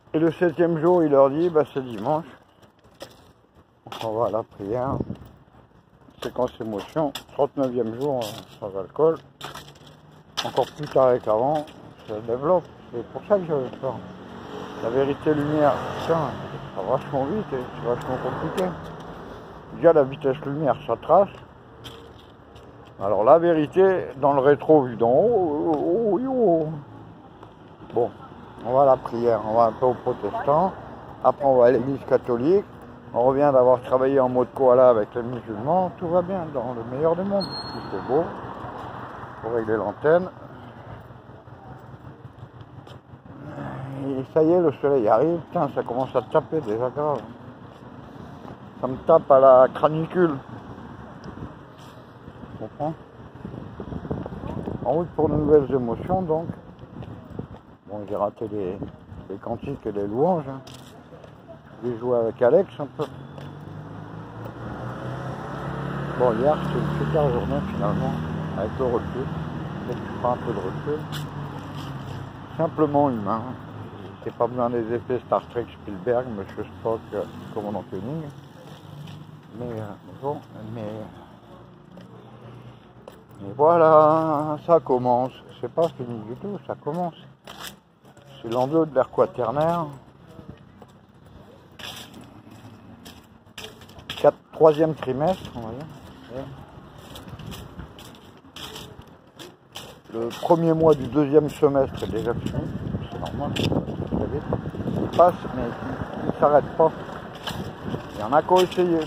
Et le 7e jour, il leur dit, bah c'est dimanche. On va à la prière. Séquence émotion. 39e jour sans alcool. Encore plus tard qu'avant. Ça développe. C'est pour ça que j'avais peur. La vérité lumière, putain, ça va vachement vite et c'est vachement compliqué. Déjà la vitesse lumière, ça trace. Alors la vérité, dans le rétro vu d'en haut, bon, on va à la prière, on va un peu au protestant, après on va à l'église catholique, on revient d'avoir travaillé en mode koala avec les musulmans, tout va bien, dans le meilleur des mondes, tout est beau, pour régler l'antenne. Et ça y est, le soleil arrive, putain, ça commence à taper déjà grave. Ça me tape à la cranicule. Tu comprends? En route pour de nouvelles émotions, donc. Bon, j'ai raté les cantiques et les louanges. Hein. J'ai joué avec Alex un peu. Bon, hier, c'était une super journée finalement, avec le recul. Peut-être que je prends un peu de recul. Simplement humain. C'est pas besoin des effets Star Trek, Spielberg, Monsieur Spock, commandant Koenig. Mais bon, mais voilà, ça commence. C'est pas fini du tout, ça commence. C'est l'enveloppe de l'air quaternaire. 3e trimestre, on va dire. Le premier mois du 2e semestre est déjà fini. C'est normal, très vite. Il passe, mais il ne s'arrête pas. Il y en a qu'à essayer.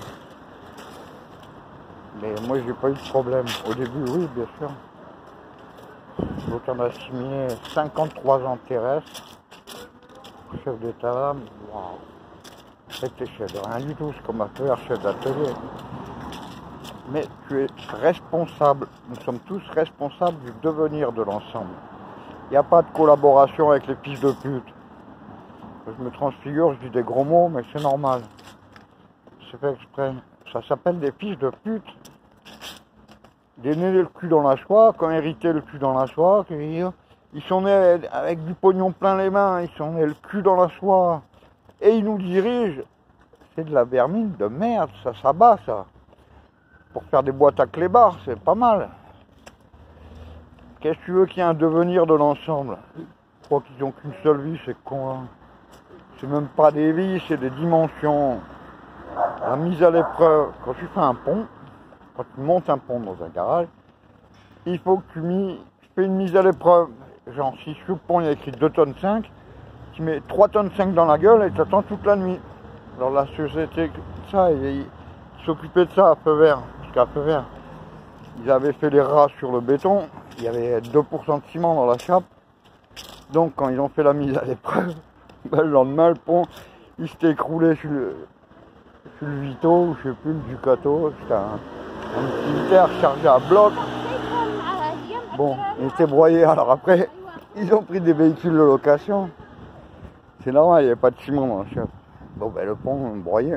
Mais moi, j'ai pas eu de problème. Au début, oui, bien sûr. Donc, on a assimilé 53 ans terrestres. Chef d'état, waouh. C'était chef de rien du tout, c'est comme un peu chef d'atelier. Mais tu es responsable. Nous sommes tous responsables du devenir de l'ensemble. Il n'y a pas de collaboration avec les fils de pute. Je me transfigure, je dis des gros mots, mais c'est normal. C'est fait exprès. Ça s'appelle des fils de pute. Des nés le cul dans la soie, qui ont hérité le cul dans la soie. Ils sont nés avec du pognon plein les mains, ils sont nés le cul dans la soie. Et ils nous dirigent. C'est de la vermine de merde, ça s'abat ça. Pour faire des boîtes à clébards, c'est pas mal. Qu'est-ce que tu veux qu'il y ait un devenir de l'ensemble? Je crois qu'ils n'ont qu'une seule vie, c'est con. Hein. C'est même pas des vies, c'est des dimensions. La mise à l'épreuve, quand tu fais un pont, quand tu montes un pont dans un garage, il faut que tu fais une mise à l'épreuve. Genre, si sur le pont il y a écrit 2,5 tonnes, tu mets 3,5 tonnes dans la gueule et tu attends toute la nuit. Alors la société, ça, ils s'occupaient de ça à feu vert. Parce qu'à feu vert, ils avaient fait les rats sur le béton, il y avait 2% de ciment dans la chape. Donc quand ils ont fait la mise à l'épreuve, ben, le lendemain le pont, il s'était écroulé sur le Vito, ou je sais plus, le Ducato. C'était un utilitaire chargé à bloc. Bon, il était broyé. Alors après, ils ont pris des véhicules de location. C'est normal, il n'y avait pas de ciment dans la chape. Bon, ben le pont broyé.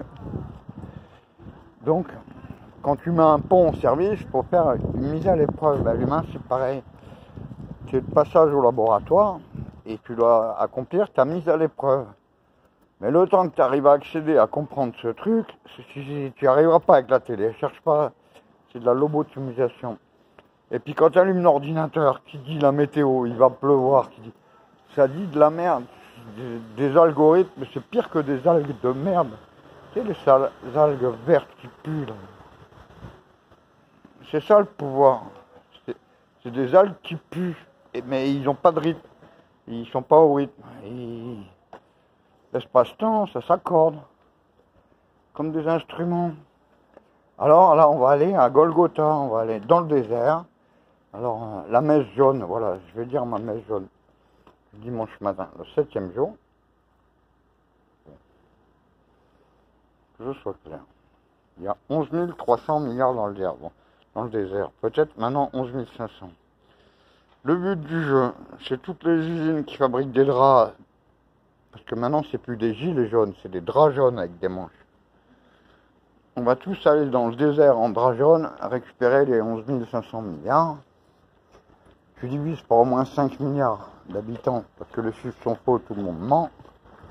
Donc, quand tu mets un pont en service, il faut faire une mise à l'épreuve. Ben, l'humain, c'est pareil. C'est le passage au laboratoire et tu dois accomplir ta mise à l'épreuve. Mais le temps que tu arrives à accéder, à comprendre ce truc, tu n'y arriveras pas avec la télé. Cherche pas, c'est de la lobotomisation. Et puis quand tu allumes l'ordinateur qui dit la météo, il va pleuvoir, ça dit de la merde. Des algorithmes, mais c'est pire que des algues de merde. Tu sais, les algues vertes qui puent là. C'est ça le pouvoir. C'est des algues qui puent, mais ils n'ont pas de rythme. Ils sont pas au rythme. L'espace-temps, ça s'accorde. Comme des instruments. Alors là, on va aller à Golgotha, on va aller dans le désert. Alors, la messe jaune, voilà, je vais dire ma messe jaune. Dimanche matin, le 7e jour. Que je sois clair. Il y a 11 300 milliards dans le désert. Bon, dans le désert. Peut-être maintenant 11 500. Le but du jeu, c'est toutes les usines qui fabriquent des draps. Parce que maintenant, c'est plus des gilets jaunes, c'est des draps jaunes avec des manches. On va tous aller dans le désert en draps jaunes, récupérer les 11 500 milliards. Tu divises par au moins 5 milliards d'habitants, parce que les chiffres sont faux, tout le monde ment.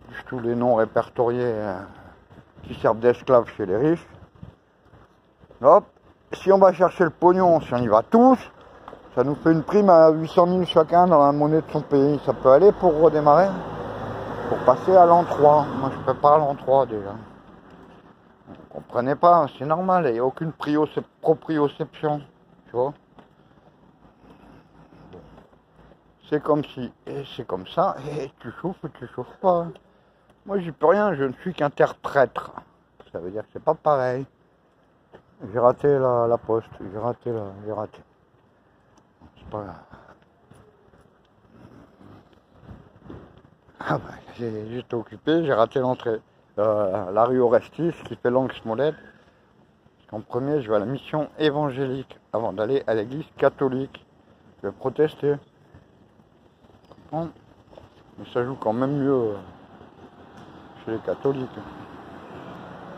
tous les noms répertoriés qui servent d'esclaves chez les riches. Hop, si on va chercher le pognon, si on y va tous, ça nous fait une prime à 800 000 chacun dans la monnaie de son pays. Ça peut aller pour redémarrer, pour passer à l'an 3. Moi je prépare l'an 3 déjà. Vous comprenez pas, c'est normal, il n'y a aucune proprioception, tu vois. C'est comme si, et c'est comme ça, et tu chauffes ou tu chauffes pas. Moi j'y peux rien, je ne suis qu'interprète. Ça veut dire que c'est pas pareil. J'ai raté la poste, j'ai raté. C'est pas grave. Ah bah, j'étais occupé, j'ai raté l'entrée. La rue Orestis qui fait l'angle Smollett. En premier, je vais à la mission évangélique avant d'aller à l'église catholique. Je vais protester. Mais ça joue quand même mieux chez les catholiques.